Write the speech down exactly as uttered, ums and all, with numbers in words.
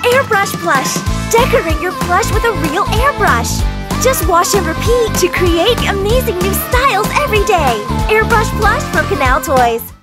Airbrush Plush. Decorate your plush with a real airbrush. Just wash and repeat to create amazing new styles every day. Airbrush Plush from Canal Toys.